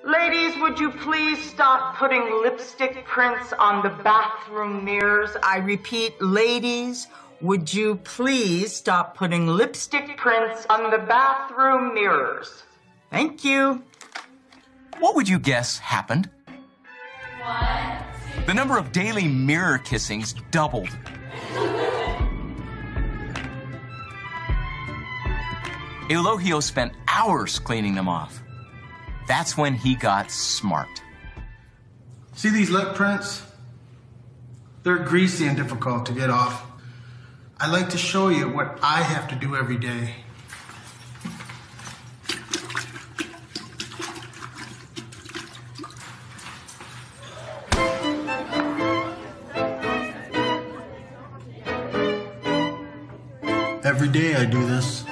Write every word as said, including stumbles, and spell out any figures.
Ladies, would you please stop putting lipstick prints on the bathroom mirrors? I repeat, ladies, would you please stop putting lipstick prints on the bathroom mirrors? Thank you. What would you guess happened? What? The number of daily mirror kissings doubled. Eulogio spent hours cleaning them off. That's when he got smart. See these lip prints? They're greasy and difficult to get off. I like to show you what I have to do every day. Every day I do this.